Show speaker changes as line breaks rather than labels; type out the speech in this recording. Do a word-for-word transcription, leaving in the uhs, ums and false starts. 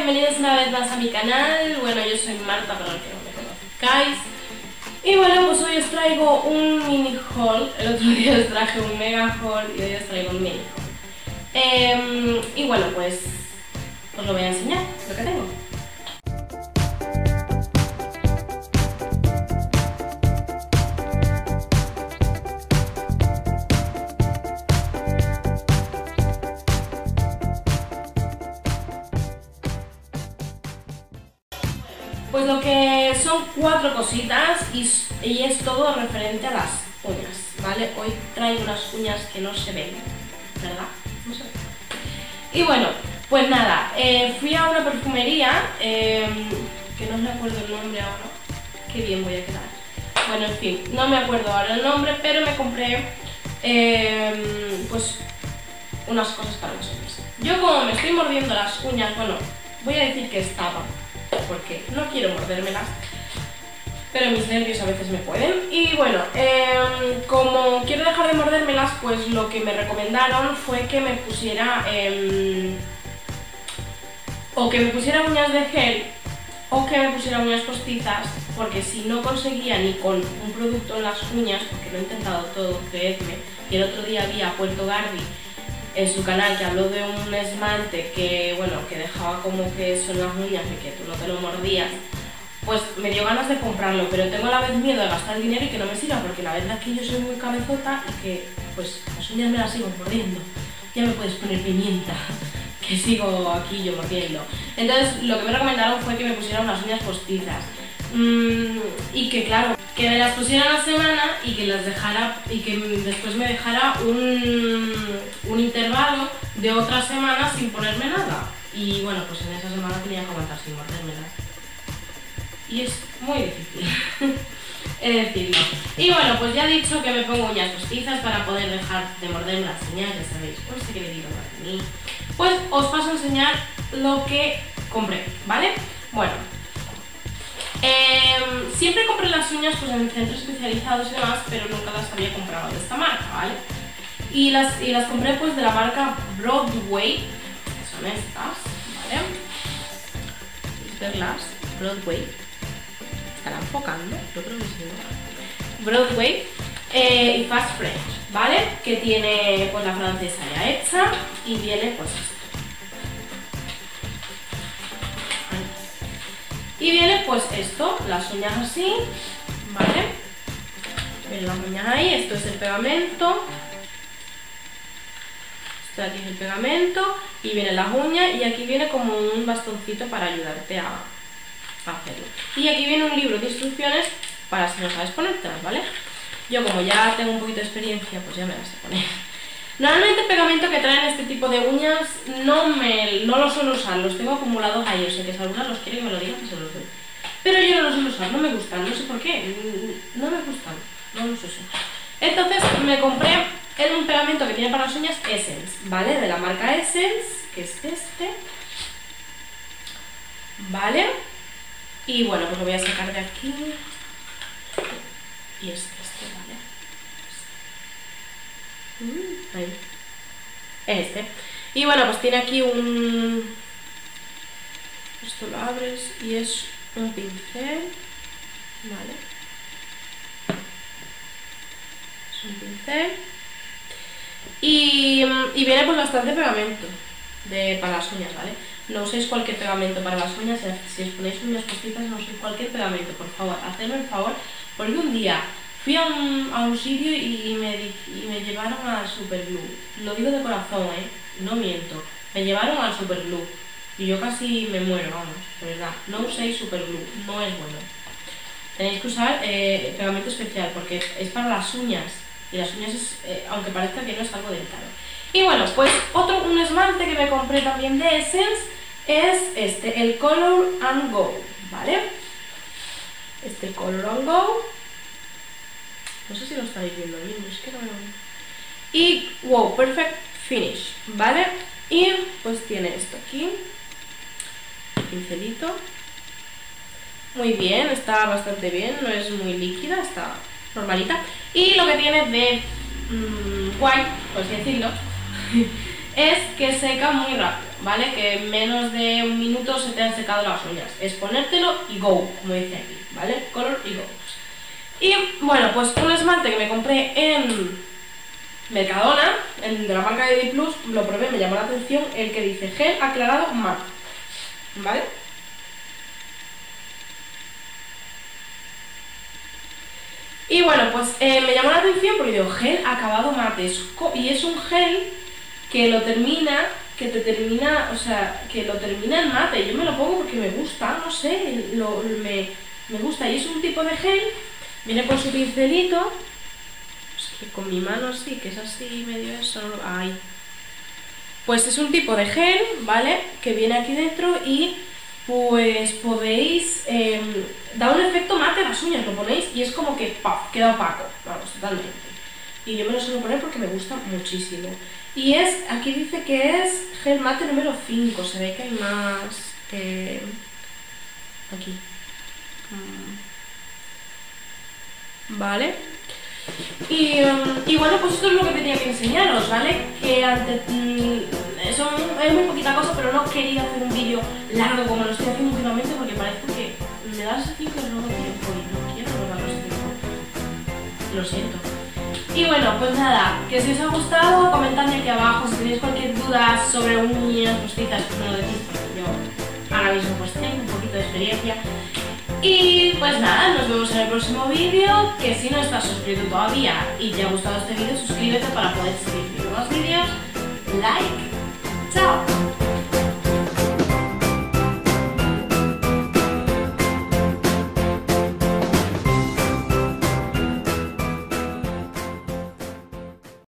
bienvenidos una vez más a mi canal. Bueno, yo soy Marta, para los que no me conozcáis. Y bueno, pues hoy os traigo un mini haul. El otro día os traje un mega haul y hoy os traigo un mini haul. Eh, y bueno, pues os lo voy a enseñar, lo que tengo. Pues lo que son cuatro cositas y, y es todo referente a las uñas, ¿vale? Hoy traigo unas uñas que no se ven, ¿verdad? No se ven. Y bueno, pues nada, eh, fui a una perfumería, eh, que no me acuerdo el nombre ahora, qué bien voy a quedar. Bueno, en fin, no me acuerdo ahora el nombre, pero me compré eh, pues unas cosas para las uñas. Yo como me estoy mordiendo las uñas, bueno, voy a decir que estaba, porque no quiero mordérmelas, pero mis nervios a veces me pueden. Y bueno, eh, como quiero dejar de mordérmelas, pues lo que me recomendaron fue que me pusiera eh, o que me pusiera uñas de gel o que me pusiera uñas postizas, porque si no conseguía ni con un producto en las uñas, porque lo he intentado todo, creedme, y el otro día vi a Puerto Gardi en su canal que habló de un esmalte que, bueno, que dejaba como que son las uñas y que tú no te lo mordías, pues me dio ganas de comprarlo, pero tengo a la vez miedo de gastar dinero y que no me sirva, porque la verdad es que yo soy muy cabezota y que, pues, las uñas me las sigo mordiendo. Ya me puedes poner pimienta, que sigo aquí yo mordiendo. Entonces, lo que me recomendaron fue que me pusiera unas uñas postizas. Mm, y que, claro, que me las pusiera una semana y que las dejara, y que después me dejara un, un intervalo de otra semana sin ponerme nada. Y bueno, pues en esa semana tenía que aguantar sin mordérmelas. Y es muy difícil, he de decirlo. Y bueno, pues ya he dicho que me pongo uñas postizas para poder dejar de morderme las uñas, ya sabéis, pues sé que le digo más de mí. Pues os paso a enseñar lo que compré, ¿vale? Bueno. Eh, siempre compré las uñas pues en centros especializados y demás, pero nunca las había comprado de esta marca, ¿vale? Y las, y las compré pues de la marca Broadway, que son estas, ¿vale? ¿Podéis verlas? Broadway. ¿Estará enfocando? Yo creo que sí, ¿no? Broadway eh, y Fast French, ¿vale? Que tiene pues la francesa ya hecha y viene pues esto. Y viene pues esto, las uñas así, ¿vale? Ven las uñas ahí, esto es el pegamento. Esto de aquí es el pegamento y vienen las uñas y aquí viene como un bastoncito para ayudarte a, a hacerlo. Y aquí viene un libro de instrucciones para si no sabes ponértelas, ¿vale? Yo como ya tengo un poquito de experiencia, pues ya me las sé poner. Normalmente el pegamento que traen este tipo de uñas no, me, no los suelo usar, los tengo acumulados ahí, o sea que si alguna los quiere que me lo diga que se los doy. Pero yo no los suelo usar, no me gustan, no sé por qué, no me gustan, no los uso. Entonces me compré en un pegamento que tiene para las uñas Essence, ¿vale? De la marca Essence, que es este, ¿vale? Y bueno, pues lo voy a sacar de aquí y es este, ¿vale? Ahí. Este. Y bueno, pues tiene aquí un... Esto lo abres y es un pincel, ¿vale? Es un pincel. Y, y viene pues bastante pegamento de, para las uñas, ¿vale? No uséis cualquier pegamento para las uñas, si os ponéis uñas postizas no uséis cualquier pegamento, por favor, hacedme el favor, porque un día fui a un, a un sitio y me, y me llevaron al Superglue. Lo digo de corazón, ¿eh? No miento. Me llevaron al Superglue. Y yo casi me muero, vamos, de verdad. No uséis Superglue, no es bueno. Tenéis que usar eh, pegamento especial porque es para las uñas. Y las uñas, es, eh, aunque parezca que no, es algo delicado. Y bueno, pues otro, un esmalte que me compré también de Essence es este, el Color and Go, ¿vale? Este Color and Go. No sé si lo estáis viendo bien, es que no veo bien. Y wow, Perfect Finish, ¿vale? Y pues tiene esto aquí, pincelito. Muy bien, está bastante bien, no es muy líquida, está normalita. Y lo que tiene de mmm, guay, por así decirlo, es que seca muy rápido, ¿vale? Que en menos de un minuto se te han secado las uñas. Es ponértelo y go, como dice aquí, ¿vale? Color y go. Y bueno, pues un esmalte que me compré en Mercadona, en, de la marca de D Plus, lo probé, me llamó la atención el que dice gel aclarado mate, ¿vale? Y bueno, pues eh, me llamó la atención porque digo, gel acabado mate, y es un gel que lo termina, que te termina, o sea, que lo termina en mate. Yo me lo pongo porque me gusta, no sé, lo, me, me gusta. Y es un tipo de gel, viene con su pincelito, es que con mi mano así, que es así medio eso, ay. Pues es un tipo de gel, ¿vale? Que viene aquí dentro y pues podéis, eh, da un efecto mate a las uñas, lo ponéis y es como que ¡paf! Queda opaco, vamos, totalmente. Y yo me lo suelo poner porque me gusta muchísimo. Y es, aquí dice que es gel mate número cinco, se ve que hay más, eh, aquí. Vale. Y, y bueno, pues esto es lo que tenía que enseñaros, ¿vale? Que ante, son, es muy poquita cosa, pero no quería hacer un vídeo largo como lo estoy haciendo últimamente porque parece que me da la sensación que no lo tiempo y no quiero no darlo ese tiempo. Lo siento. Y bueno, pues nada, que si os ha gustado, comentadme aquí abajo. Si tenéis cualquier duda sobre uñas postizas, pues me lo decís, porque yo ahora mismo pues tengo un poquito de experiencia. Y pues nada, nos vemos en el próximo vídeo, que si no estás suscrito todavía y te ha gustado este vídeo, suscríbete para poder seguir viendo más vídeos. Like. Chao.